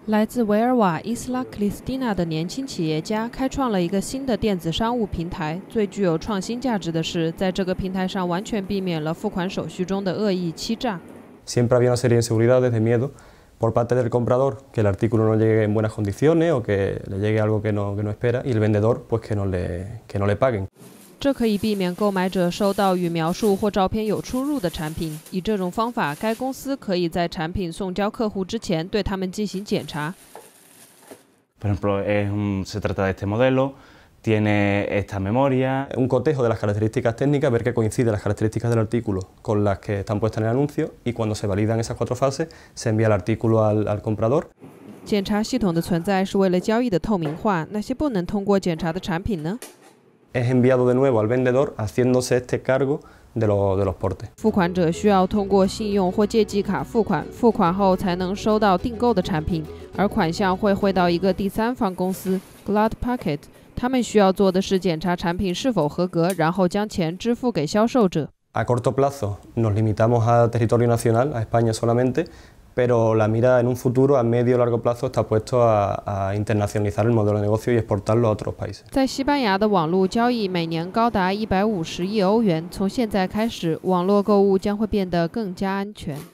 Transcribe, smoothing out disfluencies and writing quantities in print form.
来自维尔瓦伊斯拉克里斯蒂娜的年轻企业家开创了一个新的电子商务平台。最具有创新价值的是，在这个平台上完全避免了付款手续中的恶意欺诈。 Siempre había una serie de inseguridades, de miedo por parte del comprador, que el artículo no llegue en buenas condiciones o que le llegue algo que no espera, y el vendedor, pues que no le paguen. 这可以避免购买者收到与描述或照片有出入的产品。以这种方法，该公司可以在产品送交客户之前对他们进行检查。 Por ejemplo, se trata de este modelo, tiene esta memoria. Un cotejo de las características técnicas, ver que coinciden las características del artículo con las que están puestas en el anuncio, y cuando se validan esas 4 fases, se envía el artículo al comprador. 检查系统的存在是为了交易的透明化。那些不能通过检查的产品呢？ Es enviado de nuevo al vendedor haciéndose este cargo de los portes. 付款者需要通过信用或借记卡付款，付款后才能收到订购的产品，而款项会汇到一个第三方公司 Glad Packet， 他们需要做的是检查产品是否合格，然后将钱支付给销售者。 A corto plazo nos limitamos a territorio nacional, a España solamente, pero la mira en un futuro a medio o largo plazo está puesto a internacionalizar el modelo de negocio y exportarlo a otros países. 在西班牙的网络交易每年高达150亿欧元，从现在开始，网络购物将会变得更加安全。